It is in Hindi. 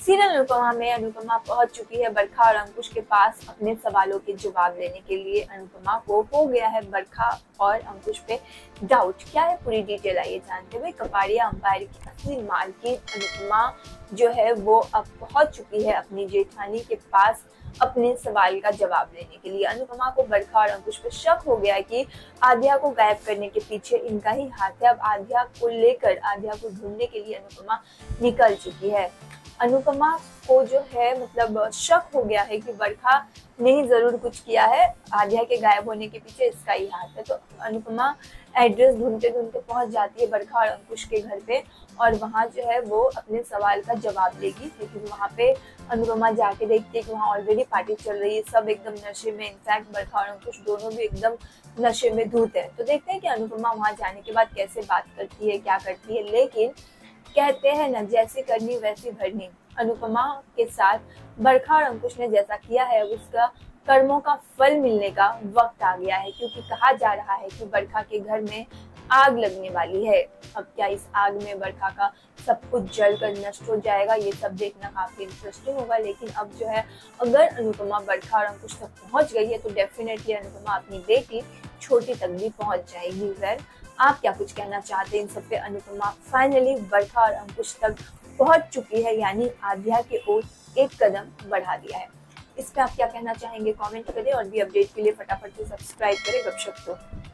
सीरियल अनुपमा में अनुपमा पहुंच चुकी है बरखा और अंकुश के पास अपने सवालों के जवाब देने के लिए। अनुपमा को हो गया है बरखा और अंकुश पे डाउट। क्या है पूरी डिटेल आइए जानते हुए। कपाड़िया अंपायर की असली मालकिन अनुपमा जो है वो अब पहुंच चुकी है अपनी जेठानी के पास अपने सवाल का जवाब देने के लिए। अनुपमा को बरखा और अंकुश पे शक हो गया कि आध्या को गायब करने के पीछे इनका ही हाथ है। अब आध्या को लेकर आध्या को ढूंढने के लिए अनुपमा निकल चुकी है। अनुपमा को जो है मतलब शक हो गया है कि बरखा ने ही जरूर कुछ किया है, आध्या के गायब होने के पीछे इसका ही हाथ है। तो अनुपमा एड्रेस ढूंढते ढूंढते पहुंच जाती है बरखा और अंकुश के घर पे और वहां जो है वो अपने सवाल का जवाब देगी। लेकिन वहां पे अनुपमा जाके देखती है कि वहां ऑलरेडी पार्टी चल रही है, सब एकदम नशे में। इनफैक्ट बरखा और अंकुश दोनों भी एकदम नशे में धूत है। तो देखते हैं कि अनुपमा वहां जाने के बाद कैसे बात करती है, क्या करती है। लेकिन कहते हैं ना, जैसी करनी वैसी भरनी। अनुपमा के साथ बरखा और अंकुश ने जैसा किया है उसका कर्मों का फल मिलने का वक्त आ गया है, क्योंकि कहा जा रहा है कि बरखा के घर में आग लगने वाली है। अब क्या इस आग में बरखा का सब कुछ जलकर नष्ट हो जाएगा, ये सब देखना काफी इंटरेस्टिंग होगा। लेकिन अब जो है अगर अनुपमा बरखा और अंकुश तक पहुंच गई है तो डेफिनेटली अनुपमा अपनी बेटी छोटी तक भी पहुंच जाएगी। वेल, आप क्या कुछ कहना चाहते हैं इन सब पे। अनुपमा फाइनली बरखा और अंकुश तक पहुंच चुकी है, यानी आध्या के ओर एक कदम बढ़ा दिया है। इस पे आप क्या कहना चाहेंगे कमेंट करें और भी अपडेट के लिए फटाफट से सब्सक्राइब करें गपशप को।